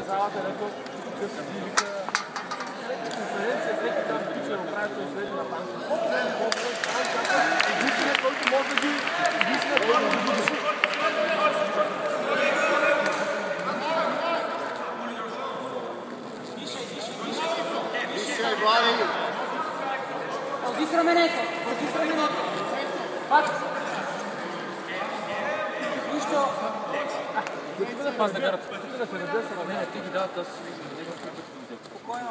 залата, леко късно вика конференция, всеки там пича да прави конференция на банка. Единственият, който може да ги Così raменето. Пак. Нищо. Ти да пас да гарат. Ти да се раде са на ти ги дават аз. Спокойно.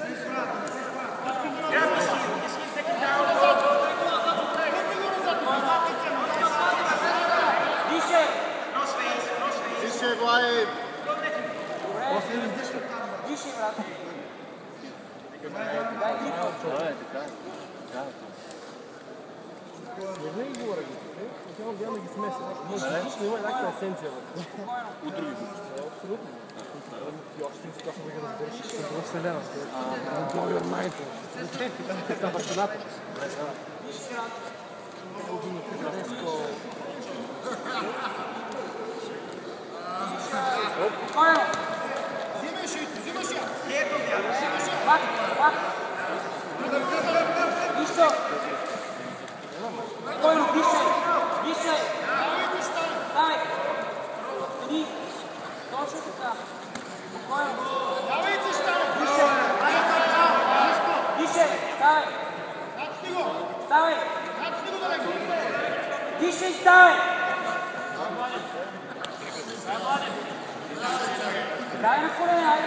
Дише. Дише, Влади. После не издишва. Дише, брат. Това е така. Не винаги говоря ги. Няма гледам да ги смеся. Може да има някаква есенция. От други групи. Абсолютно. И още си точно да ги разбереш, че съм в Вселена. Blow your mind. Това е бащината. Спокойно. Взимаш я. Пак. Нищо. Спокойно, дише. Давай. Седи. Точно така. Спокойно. Дише. Ставай. Ставай. Дише и ставай. Дай на колена, айде.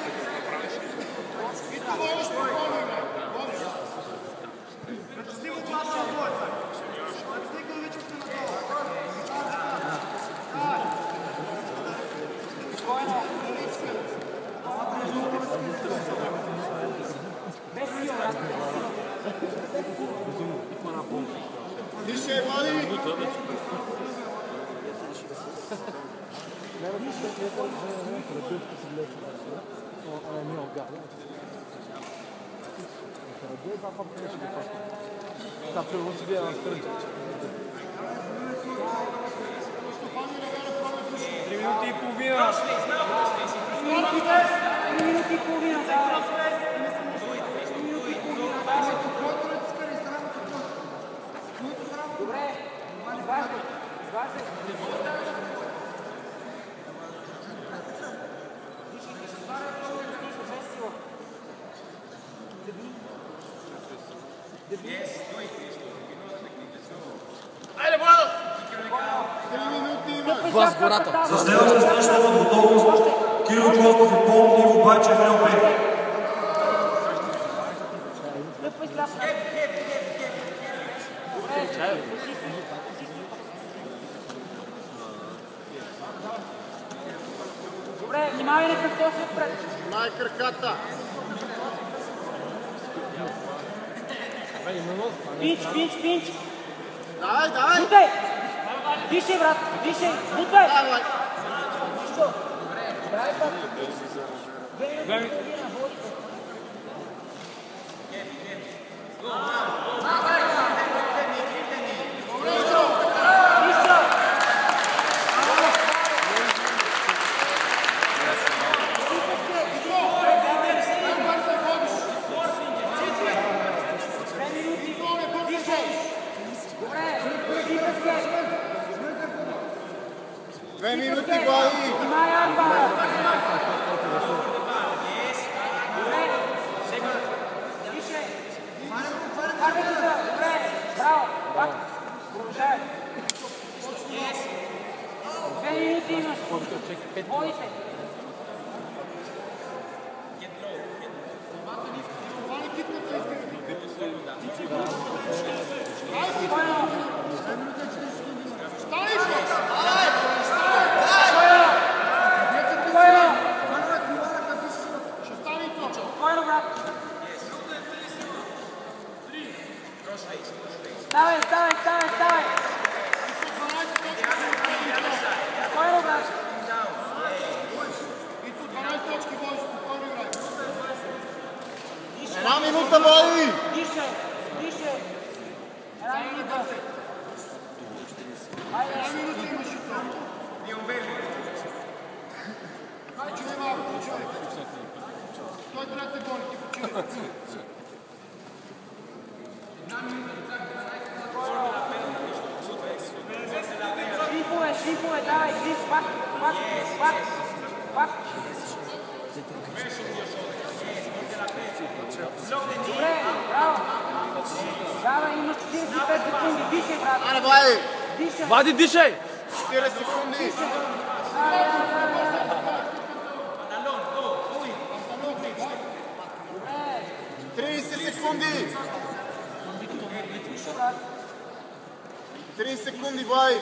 Дише, Влади. Минути и половина. Минути и половина, да. Добре, изваждай. Айде, Владо! 3 минути има. Влас гората. За следващата среща в готовност Кирил Костов и Пол Иво Байчев ЛП. Добре, внимавай на какво се отпред. Май краката. Пинч. Дай. Бутай! Дише, брат, дише! Бутай! Давай. Нищо! Брави, брат! 2 минути и половина, водите! Две минути, Влади! Внимай, Арба! Дише! Карвайте се! Добре! Браво! Пак! Продължавай! 2 минути имаш! Водите! Спокойно! Спокойно, брат! Ставай! Спокойно, брат! 1 минута, Влади! Дише! Една минута! Айде! Чуй малко, чуй. Шипове, давай, виж, пак. Добре, браво. Давай, имаш 45 секунди, дишай, брат. Аре, Влади! Дишай. Влади, дишай! 4 секунди! 30 секунди! 30 секунди, Влади!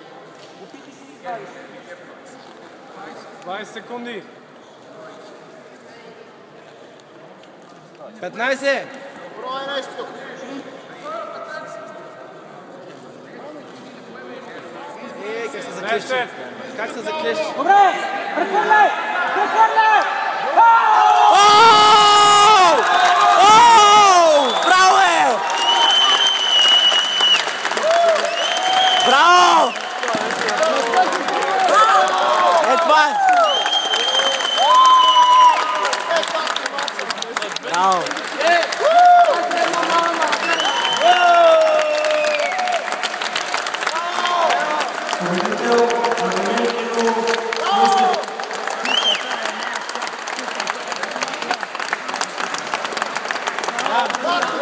20 секунди. 15. Пробай нещо! Как се заклещи? Как се заклещи? Добре, прехвърляй! Браво е! Браво! Е, това е! Браво! Влади!